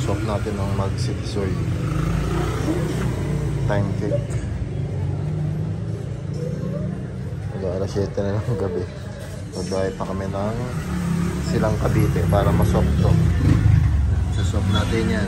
Swap natin ng Mag City Soy. Time check. Alas 7 na ng gabi. Magbahay pa kami ng Silang Cavite para maswap to. Saswap natin yan.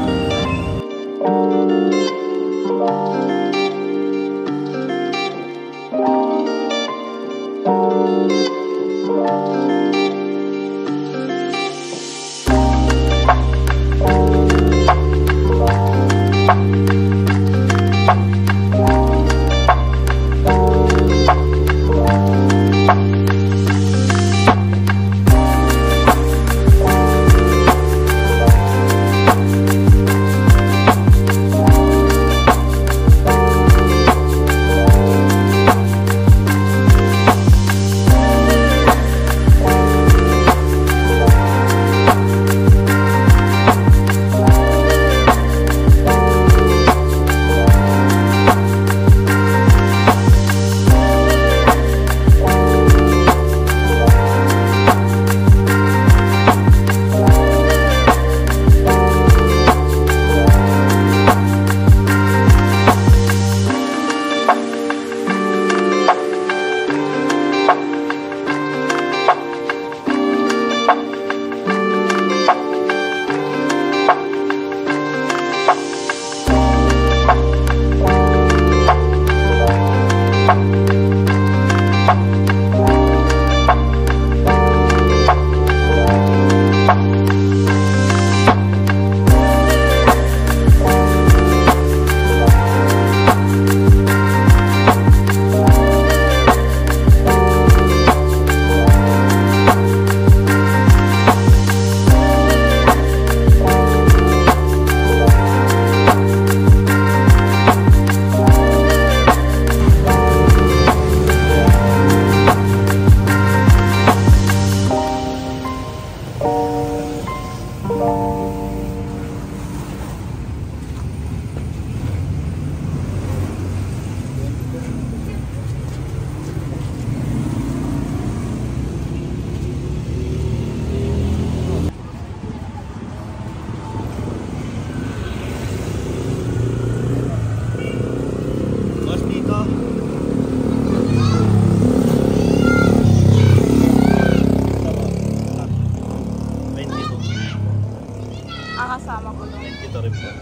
Kasama ko lang. Kita rin po.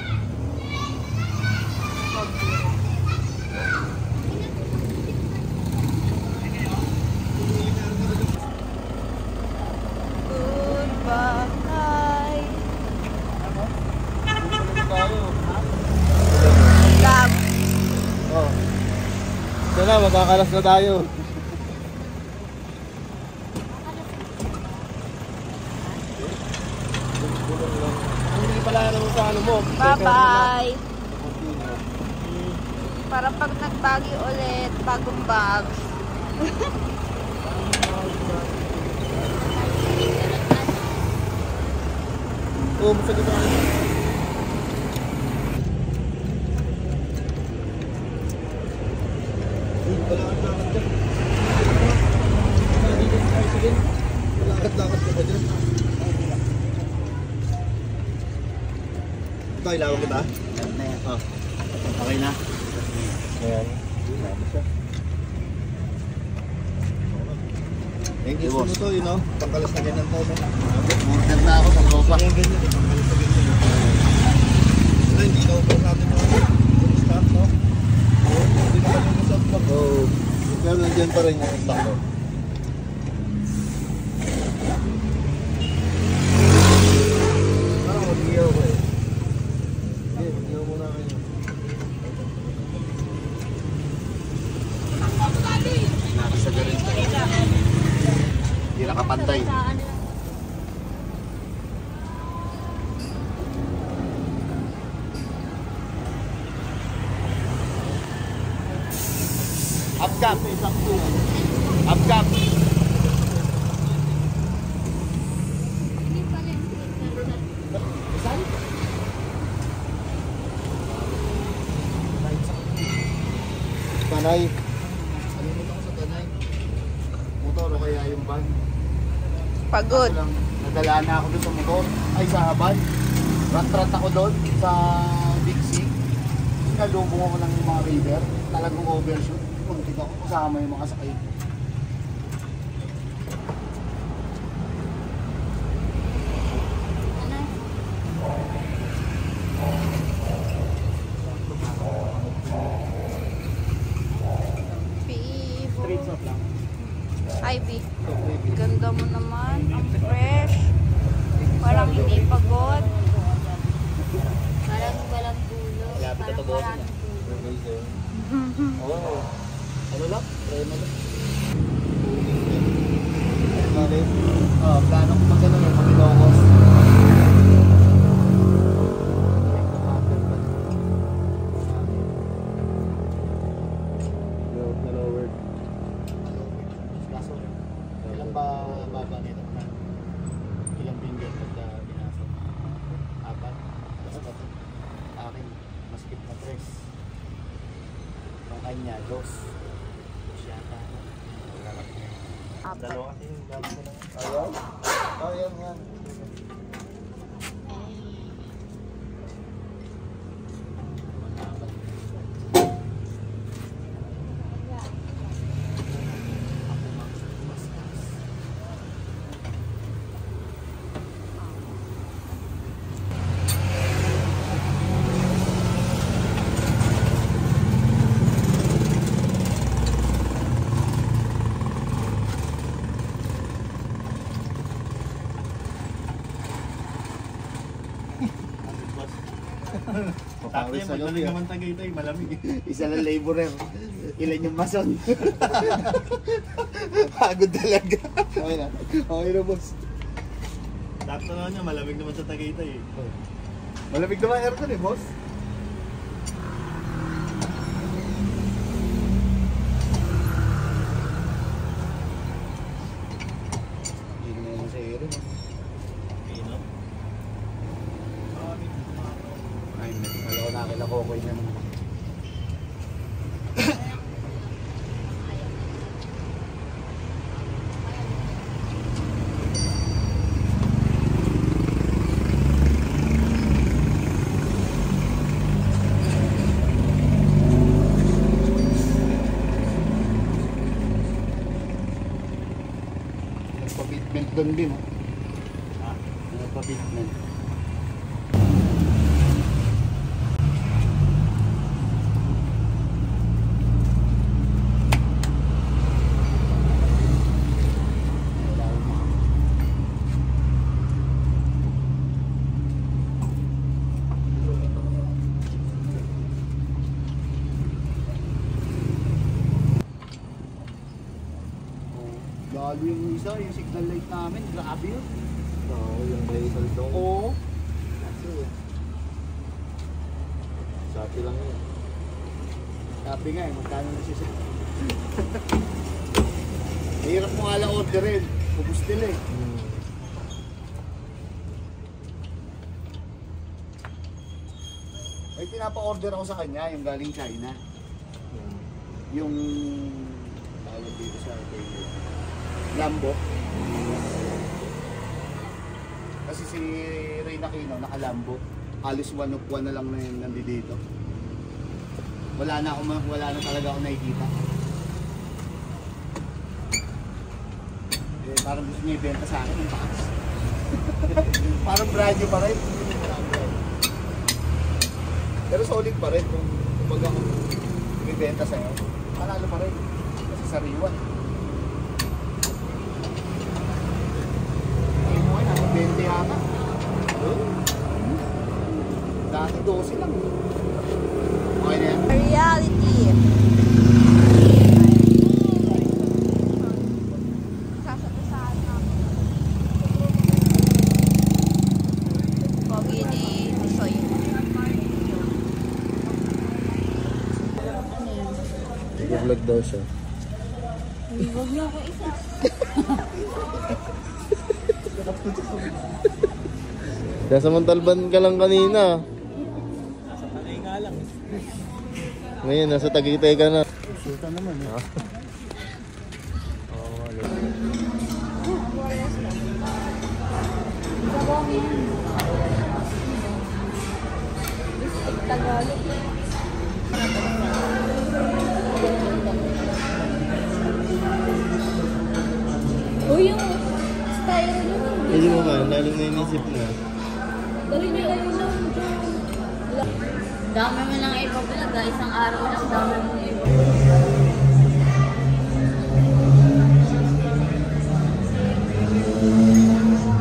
Goodbye. Lab. Oh. Ito na, magkakalas na tayo. Bye-bye! Para pag nagbagi ulit, bagong bags. Oo, masagit ako. Lakad-lakad ka ba dyan? Ito, ilawag kita? Oh. Okay na? Ayan. Thank you, boss. Ito, yun o. Pangkalas na ganyan po. Murder na ako sa tropa. Ganyan, ganyan. Pangkalas na ganyan. Ito, hindi na upang natin mga stock, no? Hindi naman yung stock pa. Oo. Pero nandiyan pa rin yung stock, no? Mag-iyaw ko eh. Mag-iyaw muna kayo. Nakasag rin. Hindi nakapantay. Upcap. Upcap. Tanay. Nalimutan ko sa tanay. Motor o kaya yung van. Pagod. Nadala na ako doon sa motor. Ay, sa van. Rat-rat ako doon sa Big Sea. Nalubong ako ng mga river. Talagang overshoot. Puntik ako kasama yung mga sakay. Street shop lang. Ivy. Ganda mo naman. Ang fresh. Parang hindi pagod. Parang walang dulo. Parang maraming dulo. Oo. Ano lang? Try mo lang. Bakit? Plano ko magano yung mag-Ilocos. Na lowered. Kaso, ilang ba baba nito na? Ilang finger pagka binasok? 4? Basta ito. Akin, maskip na 3. Ang kanya, 2. Siyata. Dalawa kasi yung gamit ko lang. Ayaw? Oh, yan. Papawis sa loob yan. Tagaytay, malamig. Isa lang laborer. Ilan yung mason. Pagod talaga. Okay na. Okay na, boss. Sakto naman niya, malamig naman sa Tagaytay eh. Malamig naman aircon eh, boss. Hindi na naman sa aero. Pino? Ay, alam ko nakakila ko yun naman. Nagpa-fitment doon din, oh. Ha? Nagpa-fitment. Lalo yung isa, yung signal light namin, grabe yun. Oo, yung hazel daw. Oo. Sapi lang yun. Sabi nga eh, magkano na siya. Mahirap mo nga lang orderin. Ubus nila eh. May pinapa-order ako sa kanya, yung galing China. Yung tawag dito sa table. Lambo. Kasi si Ray Aquino naka-Lambo. Halos 1 of 1 na lang na yung nandito. Wala na talaga ako nakikita. Eh, parang gusto niya ibenta sa akin yung box. Parang brand new pa rin. Pero solid pa rin kung kumbaga kung ibenta sa'yo. Panalo pa rin. Kasi sariwan. Ay mo ay, nasa 20 yata. Dati 12 lang. Okay na yan. Reality. Sasagasaan na. Pogi ni Tisoy. Nag-vlog daw siya. Huwag niyo ako isa. Nasa Montalban ka lang kanina. Nasa Tanay nga lang. Ngayon, nasa Tagaytay ka na. Sultan naman eh. Oo, ano. yung style nyo. Hindi mo ba? Lalong nainisip na. Dali nyo kayo lang. Dami mo lang ipablog, isang araw lang dami mo ipablog.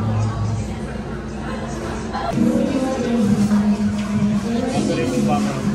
Ito rin yung baka.